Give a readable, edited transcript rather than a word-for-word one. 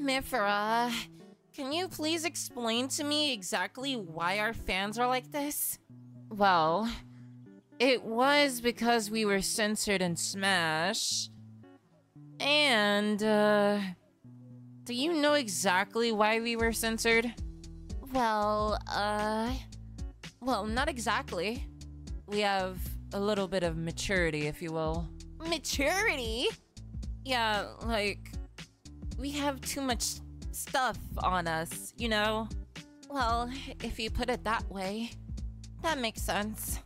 Mythra, can you please explain to me exactly why our fans are like this? Well, it was because we were censored in Smash. And, do you know exactly why we were censored? Well, not exactly. We have a little bit of maturity, if you will. Maturity? Yeah, like, we have too much stuff on us, you know? Well, if you put it that way, that makes sense.